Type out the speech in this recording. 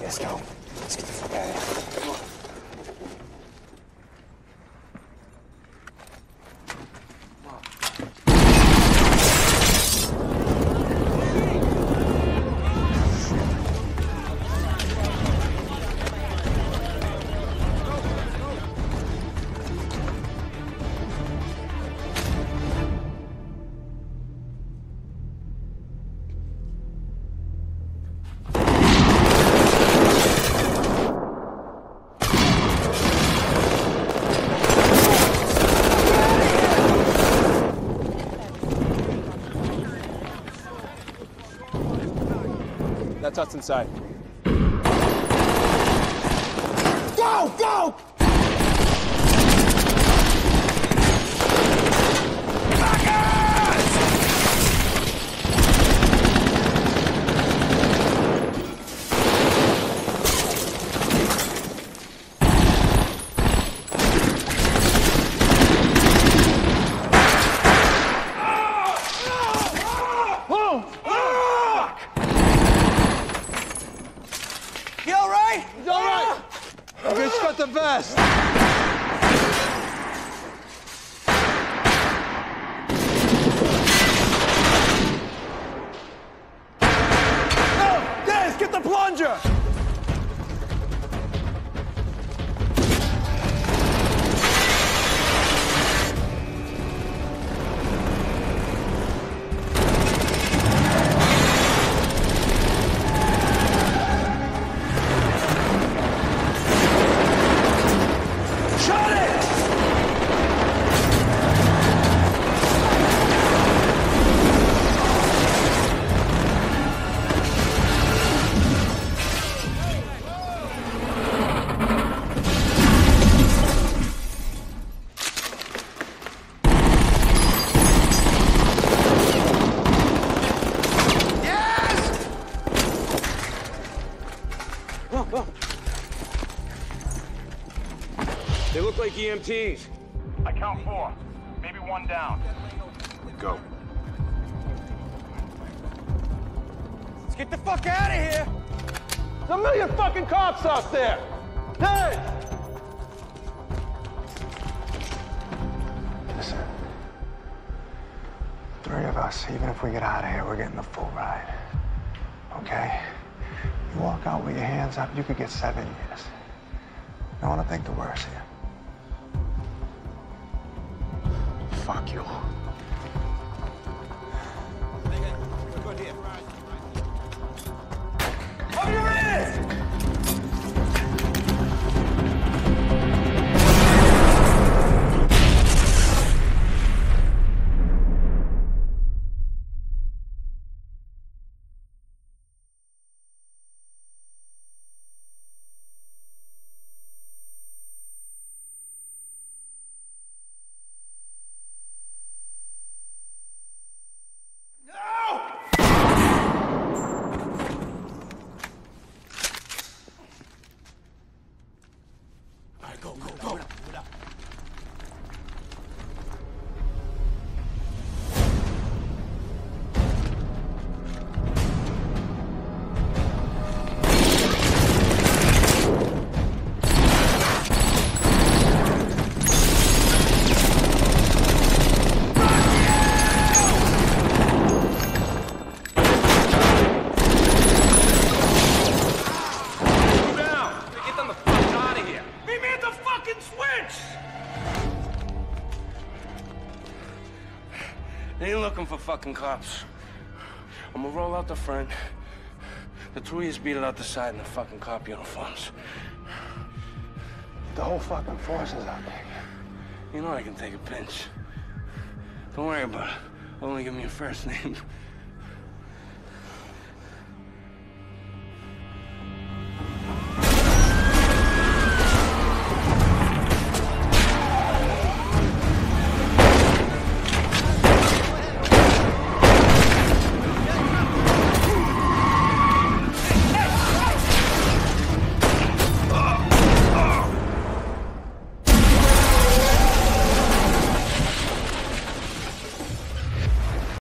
Let's go. Let's get the fuck out of here. Come on. That's us inside. Go! Go! The best. No! Des, get the plunger! They look like EMTs. I count 4. Maybe 1 down. Go. Let's get the fuck out of here! There's a million fucking cops out there! Hey! Listen. 3 of us, even if we get out of here, we're getting the full ride. Okay? You walk out with your hands up, you could get 7 years. I want to think the worst here. Fuck you. Cover your ears! They ain't looking for fucking cops. I'm gonna roll out the front. The 2 of you beat it out the side in the fucking cop uniforms. The whole fucking force is out there. You know I can take a pinch. Don't worry about it. Only give me your first name.